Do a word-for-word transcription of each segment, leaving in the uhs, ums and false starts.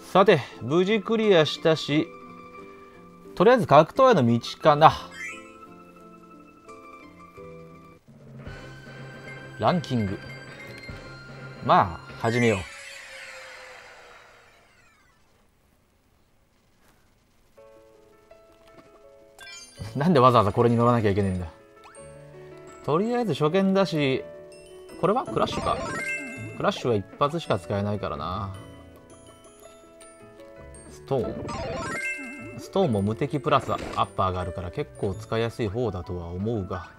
さて無事クリアしたし、とりあえず格闘への道かな。ランキング、まあ始めよう。なんでわざわざこれに乗らなきゃいけないんだ。とりあえず初見だし、これはクラッシュか。クラッシュは一発しか使えないからな。ストーンストーンも無敵プラスアッパーがあるから結構使いやすい方だとは思うが、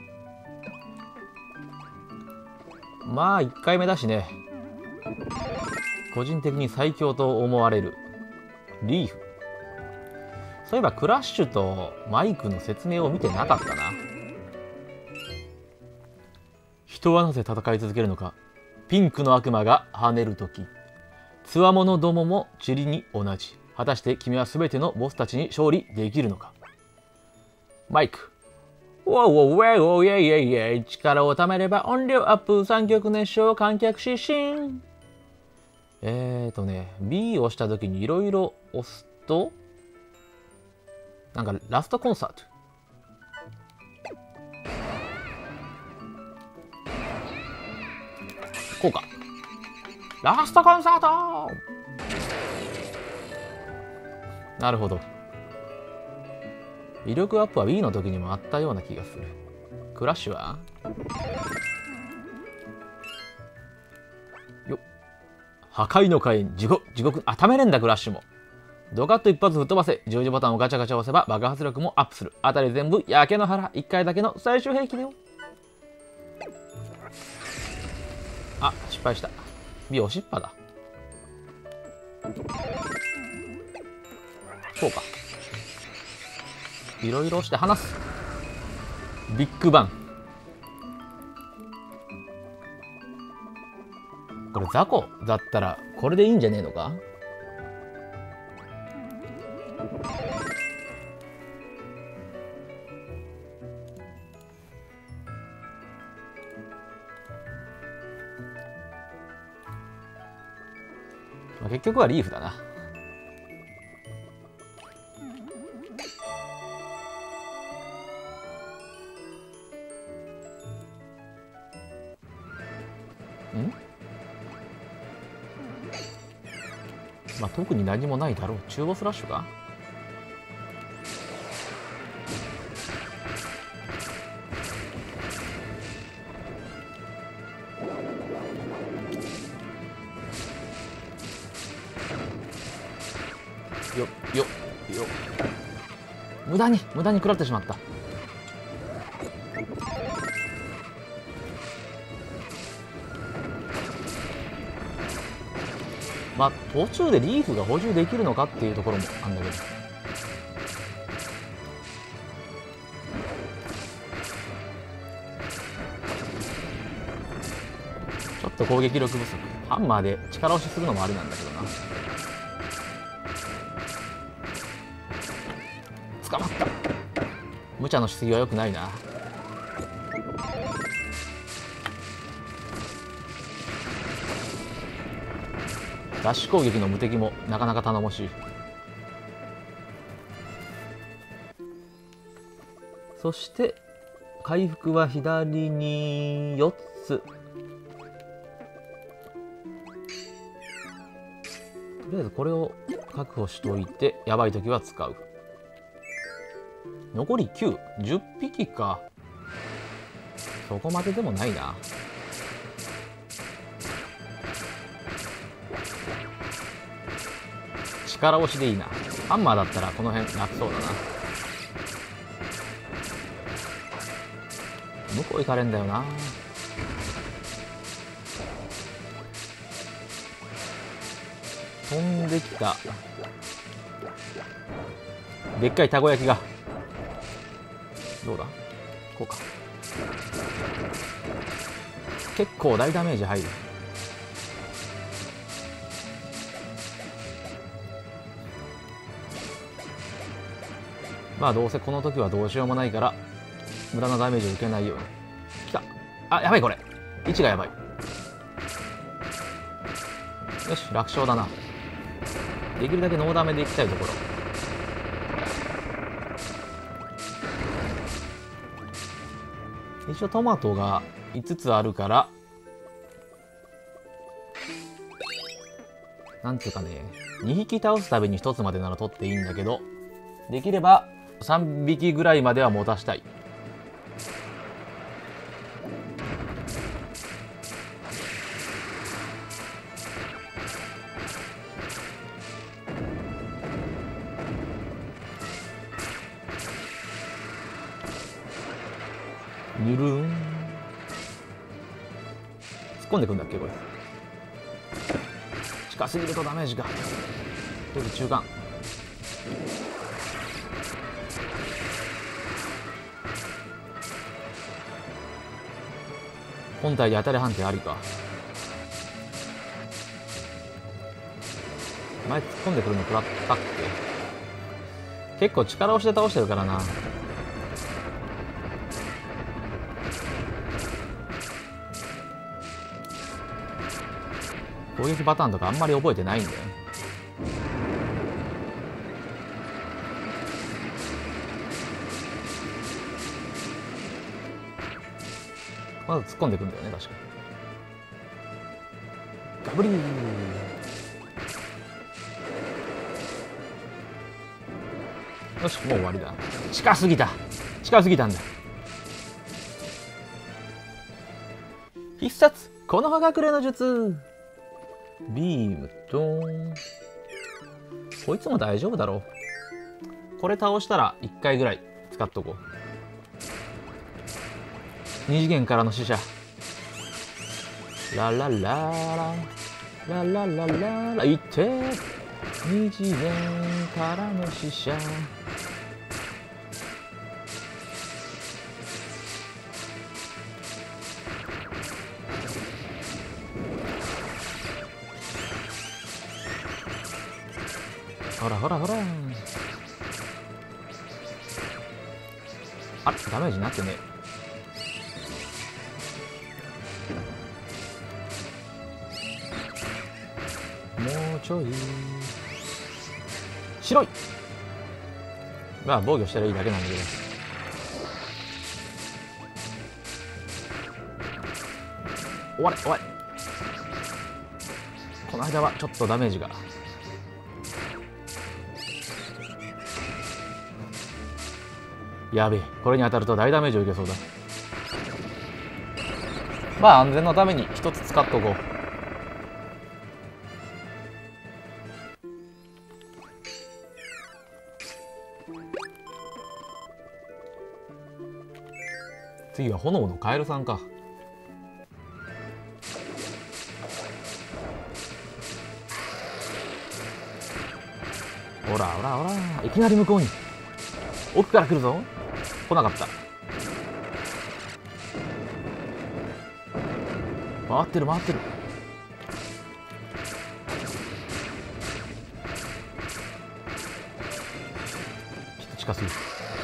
まあいっかいめだしね。個人的に最強と思われるリーフ。そういえばクラッシュとマイクの説明を見てなかったな。人はなぜ戦い続けるのか。ピンクの悪魔が跳ねるとき、つわものどもも塵に同じ。果たして君は全てのボスたちに勝利できるのか。マイク、おおウェイおイェイイェイイェイ、力を貯めれば音量アップ、三曲熱唱、観客失神。えーとね ビー を押した時にいろいろ押すとなんかラストコンサート、こうか。ラストコンサート。なるほど。威力アップは Wii の時にもあったような気がする。クラッシュはよっ、破壊の火炎、地獄、地獄、あ、ためれんだクラッシュも。ドカッと一発吹っ飛ばせ。十字ボタンをガチャガチャ押せば爆発力もアップする。あたり全部焼け野原。一回だけの最終兵器だよ。あ、失敗した。ビ押しっぱだ。こうか。いろいろして離す。ビッグバン。これ雑魚だったらこれでいいんじゃねえのか。結局はリーフだな。ん？まあ特に何もないだろう。中ボスラッシュか。よっよっよっ、無駄に無駄に食らってしまった。まあ途中でリーフが補充できるのかっていうところもあるんだけど、ちょっと攻撃力不足。ハンマーで力押しするのもありなんだけどな。捕まった。無茶のしすぎは良くないな。ダッシュ攻撃の無敵もなかなか頼もしい。そして回復は左によっつ。とりあえずこれを確保しておいて、やばい時は使う。残りきゅう、じゅっぴきか。そこまででもないな。力押しでいいな。ハンマーだったらこの辺楽そうだな。向こう行かれんだよな。飛んできたでっかいたこ焼きが。どうだ、こうか。結構大ダメージ入る。まあどうせこの時はどうしようもないから無駄なダメージを受けないように。きた。あ、やばい、これ位置がやばい。よし、楽勝だな。 できるだけノーダメでいきたいところ。一応トマトがいつつあるから、なんていうかね、にひき倒すたびにひとつまでなら取っていいんだけど、できればさんびきぐらいまでは持たしたい。ぬるーん。突っ込んでくんだっけこれ。近すぎるとダメージが。とりあえず中間。本体で当たり判定ありか。前突っ込んでくるの食らったっけ。結構力押しで倒してるからな。攻撃パターンとかあんまり覚えてないんだよ。まず突っ込んでいくんだよね、確かに。ガブリー。よし、もう終わりだ。近すぎた。近すぎたんだ。必殺この葉隠れの術。ビームとこいつも大丈夫だろう。これ倒したらいっかいぐらい使っとこう。二次元からの使者。ラララララララララいって二次元からの使者。ほらほらほら。あれダメージになってね。もうちょい白い。まあ防御したらいいだけなんだけど。終われ終われ。この間はちょっとダメージが。やべえ、これに当たると大ダメージを受けそうだ。まあ安全のために一つ使っとこう。次は炎のカエルさんか。ほらほらほら、いきなり向こうに奥から来るぞ。来なかった。回ってる回ってる。ちょっと近すぎる。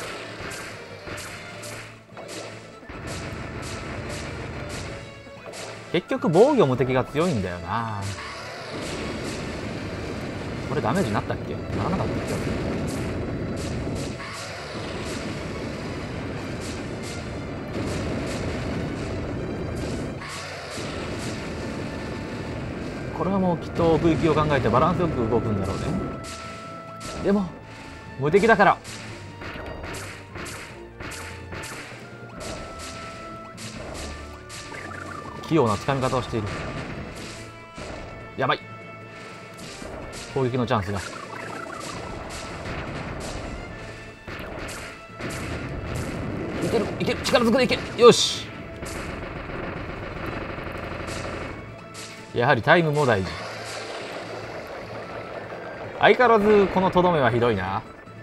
結局防御無敵が強いんだよな。これダメージになったっけ。ならなかったっけ。これはもうきっと奥行きを考えてバランスよく動くんだろうね。でも無敵だから。器用な掴み方をしている。やばい、攻撃のチャンスが。いけるいける、力ずくでいけ。よし。やはりタイムも大事。相変わらずこのとどめはひどいな。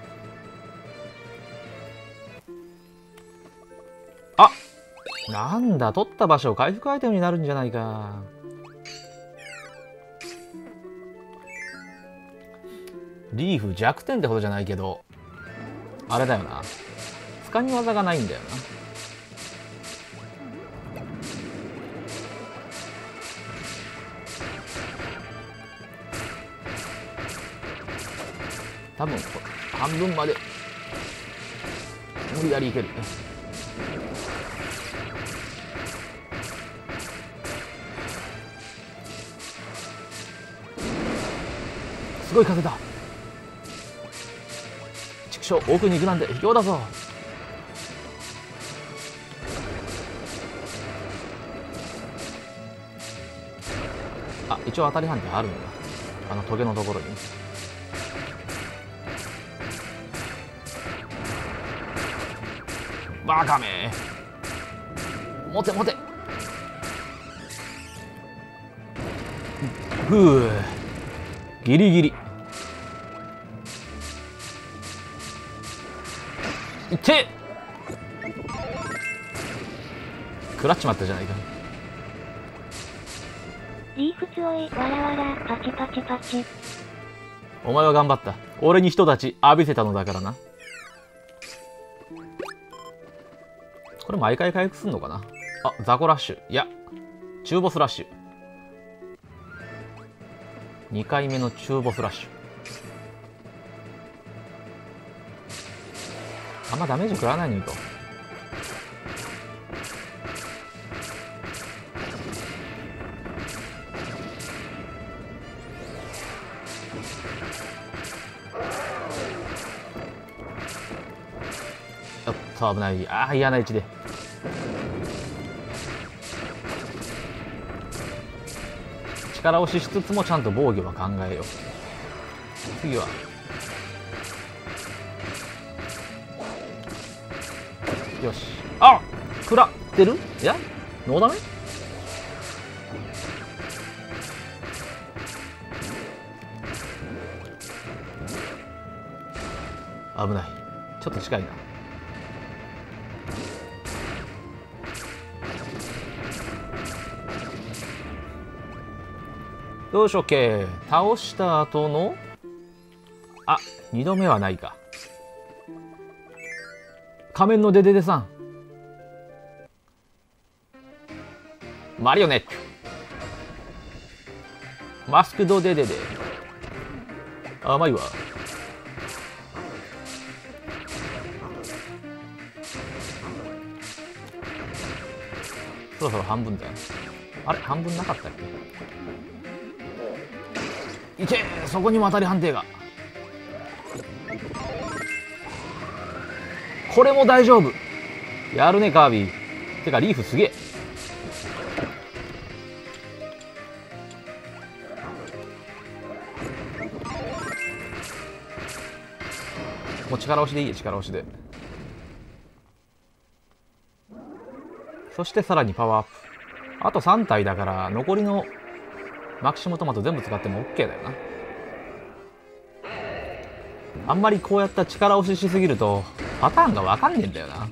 あ、なんだ、取った場所回復アイテムになるんじゃないか。リーフ弱点ってほどじゃないけど、あれだよな、つかみ技がないんだよな。 多分半分まで無理やりいける。すごい風だ。畜生、奥に行くなんて卑怯だぞ。あ、一応当たり判定あるんだ。あのトゲのところに。バカめ、持て持て。ふう、ギリギリいって、食らっちまったじゃないか。 リーフツオイわらわらパチパチパチ。 お前は頑張った。俺に一太刀浴びせたのだからな。これ毎回回復すんのかな。あ、ザコラッシュ。いや、中ボスラッシュ。にかいめの中ボスラッシュ。あんまダメージ食らわないのにと。おっと危ない。ああ、嫌な位置で。力押ししつつもちゃんと防御は考えよう。次はよし。あ、食らってる。いや、ノーダメ。危ない。ちょっと近いな。よし、オッケー。倒した後の、あ、にどめはないか。仮面のデデデさん。マリオネット。マスクドデデデ。甘いわ。そろそろ半分だよ。あれ、半分なかったっけ。いけ、そこにも当たり判定が。これも大丈夫。やるね、カービィ。てかリーフすげえ。もう力押しでいいよ、力押しで。そしてさらにパワーアップ。あとさん体だから残りのマキシムトマト全部使っても OK だよな。あんまりこうやった力押ししすぎるとパターンが分かんねえんだよな。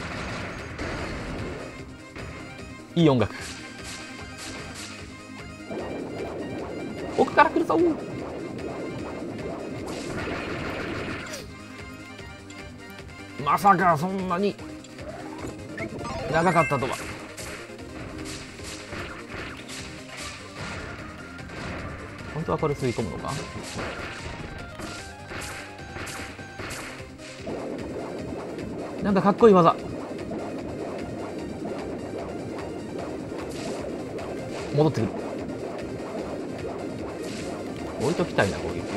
いい音楽。奥から来るぞ。まさかそんなに長かったとは。本当はこれ吸い込むのか。なんかかっこいい技。戻ってくる。置いときたいな、攻撃。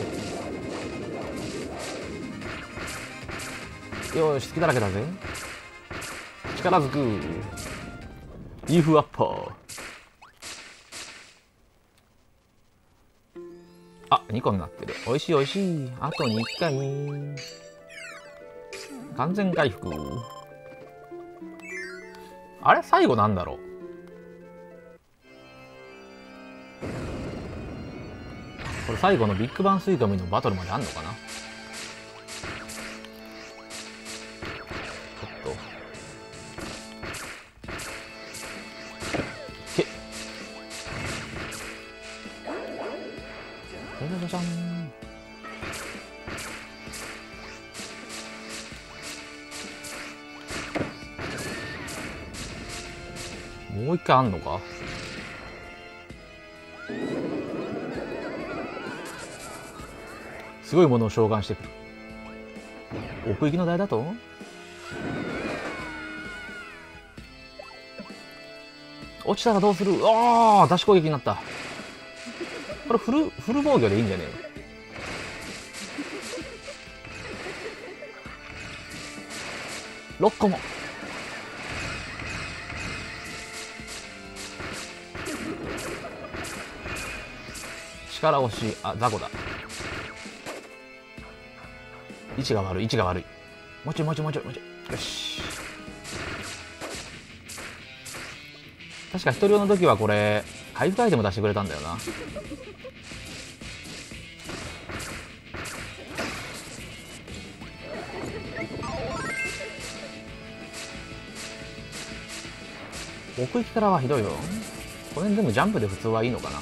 よし、隙だらけだぜ。力ずくリーフアッパー。あ、にこになってる。おいしいおいしい。あとにかい完全回復。あれ、最後なんだろう。これ最後のビッグバンスイカミのバトルまであんのかな。ちょっとけじゃじゃじゃん。もう一回あんのか。 すごいものを召喚してくる。奥行きの台だと落ちたらどうする。ああ、出し攻撃になった。これフルフル防御でいいんじゃねえの。ろっこも。力押し、あ、雑魚だ。位置が悪い、位置が悪い。もうちょいもうちょいもうちょいもうちょい。よし。確か一人用の時はこれ回復アイテム出してくれたんだよな。奥行きからはひどいよ。これでもジャンプで普通はいいのかな。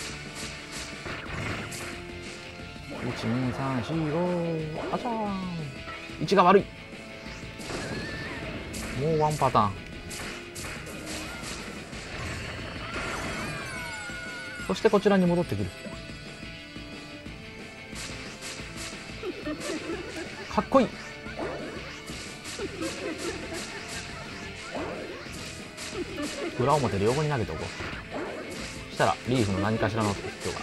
いちにさんしご、あちゃーん。位置が悪い。もうワンパターン。そしてこちらに戻ってくる。かっこいい。裏表両方に投げておこう。したらリーフの何かしらの特徴が。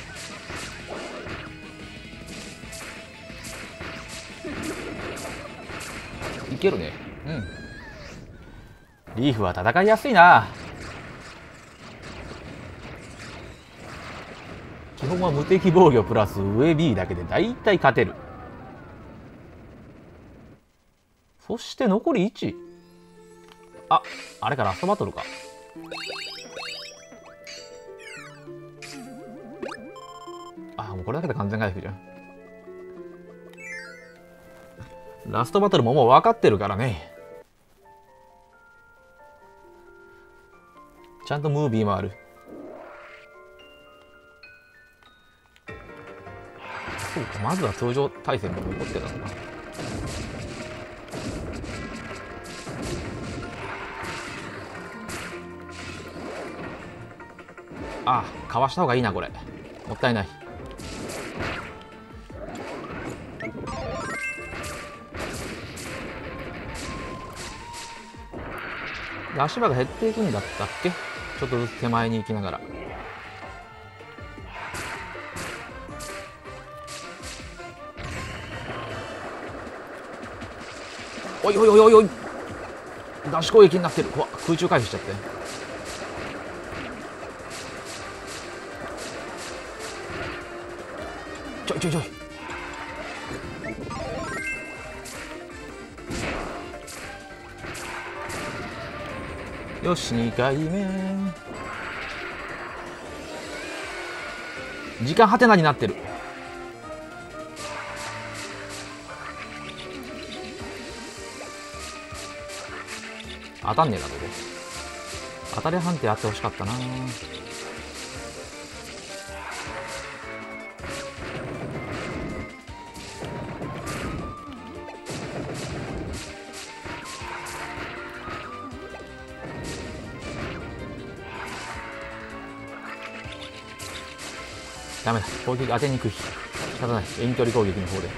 いけるね。うん。リーフは戦いやすいな。基本は無敵防御プラス上 B だけでだいたい勝てる。そして残りいち。あ、あれかラストバトルか。あ、もうこれだけで完全回復じゃん。ラストバトルももう分かってるからね。ちゃんとムービーもある。そうか、まずは通常対戦も残ってたのか。ああ、かわした方がいいなこれ。もったいない。足場が減っていくんだったっけ。ちょっとずつ手前に行きながら。おいおいおいおいおい、出し攻撃になってる。怖っ、空中回避しちゃって。ちょいちょいちょい。よし、にかいめ。時間はてなになってる。当たんねえなここ。当たり判定あってほしかったな。ダメだ、攻撃当てにくい。仕方ない、遠距離攻撃の方で。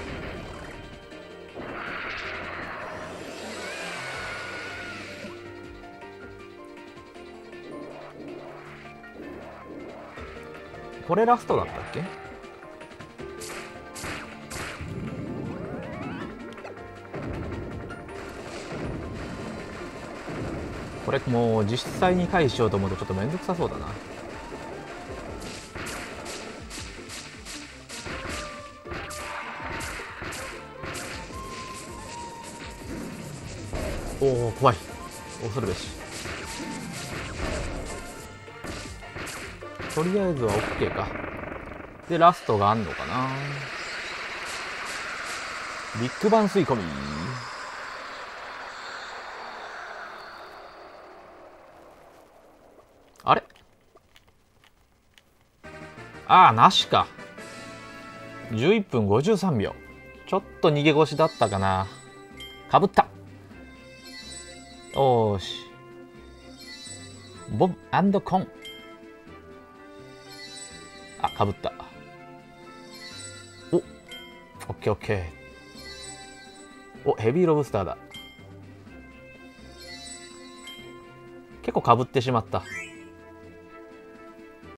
これラストだったっけ。これもう実際に回避しようと思うとちょっとめんどくさそうだな。おお、怖い。恐るべし。とりあえずは OK か。でラストがあんのかな。ビッグバン吸い込み。あれ、ああ、なしか。じゅういっぷんごじゅうさんびょう。ちょっと逃げ腰だったかな。かぶった。おーし。ボン&コン。あ、かぶった。お、 オッケーオッケー。お、ヘビーロブスターだ。結構かぶってしまった。